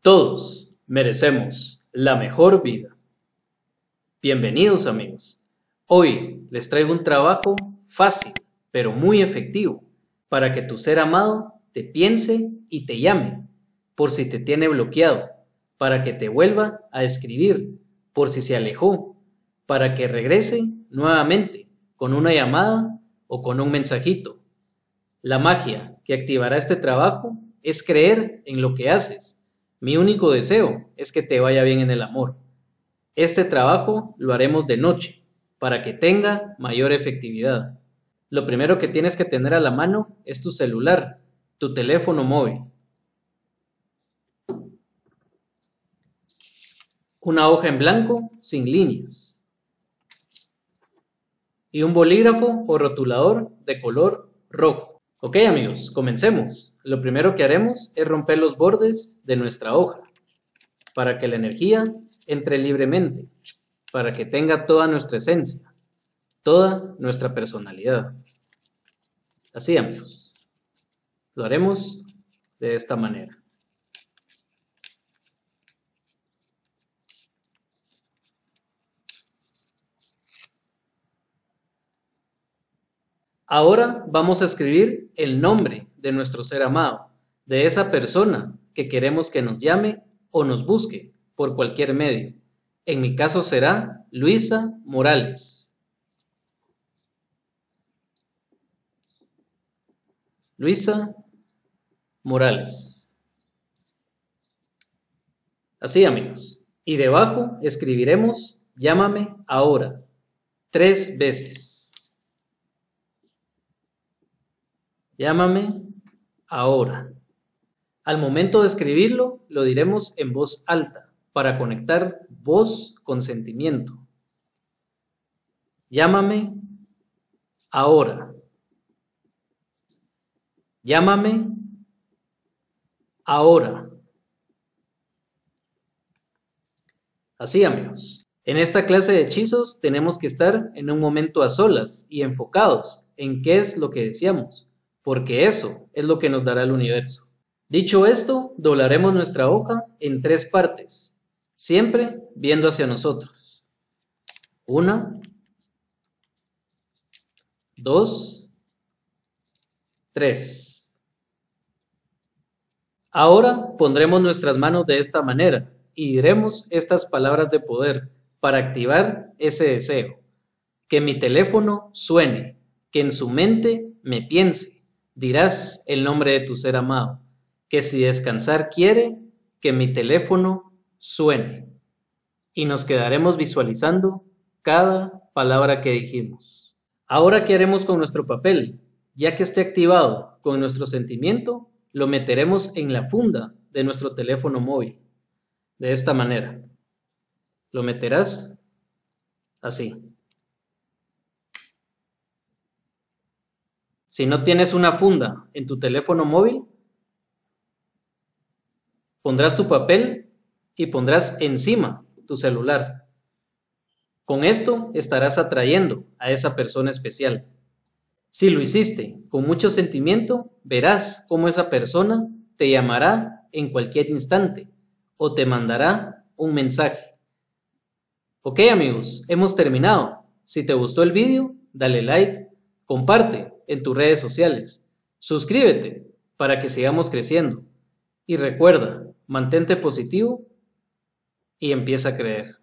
Todos merecemos la mejor vida. Bienvenidos amigos. Hoy les traigo un trabajo fácil, pero muy efectivo, para que tu ser amado te piense y te llame, por si te tiene bloqueado, para que te vuelva a escribir, por si se alejó, para que regrese nuevamente con una llamada o con un mensajito. La magia que activará este trabajo es creer en lo que haces. Mi único deseo es que te vaya bien en el amor. Este trabajo lo haremos de noche, para que tenga mayor efectividad. Lo primero que tienes que tener a la mano es tu celular, tu teléfono móvil. Una hoja en blanco sin líneas. Y un bolígrafo o rotulador de color rojo. Ok amigos, comencemos. Lo primero que haremos es romper los bordes de nuestra hoja, para que la energía entre libremente, para que tenga toda nuestra esencia, toda nuestra personalidad. Así amigos, lo haremos de esta manera. Ahora vamos a escribir el nombre de nuestro ser amado, de esa persona que queremos que nos llame o nos busque por cualquier medio. En mi caso será Luisa Morales. Luisa Morales. Así amigos. Y debajo escribiremos llámame ahora 3 veces. Llámame ahora. Al momento de escribirlo, lo diremos en voz alta para conectar voz con sentimiento. Llámame ahora. Llámame ahora. Así amigos. En esta clase de hechizos tenemos que estar en un momento a solas y enfocados en qué es lo que deseamos, porque eso es lo que nos dará el universo. Dicho esto, doblaremos nuestra hoja en 3 partes, siempre viendo hacia nosotros. 1, 2, 3. Ahora pondremos nuestras manos de esta manera y diremos estas palabras de poder para activar ese deseo. Que mi teléfono suene, que en su mente me piense. Dirás el nombre de tu ser amado, que si descansar quiere, que mi teléfono suene. Y nos quedaremos visualizando cada palabra que dijimos. Ahora, ¿qué haremos con nuestro papel? Ya que esté activado con nuestro sentimiento, lo meteremos en la funda de nuestro teléfono móvil. De esta manera. Lo meterás así. Si no tienes una funda en tu teléfono móvil, pondrás tu papel y pondrás encima tu celular. Con esto estarás atrayendo a esa persona especial. Si lo hiciste con mucho sentimiento, verás cómo esa persona te llamará en cualquier instante o te mandará un mensaje. Ok amigos, hemos terminado. Si te gustó el vídeo, dale like, comparte en tus redes sociales, suscríbete para que sigamos creciendo y recuerda, mantente positivo y empieza a creer.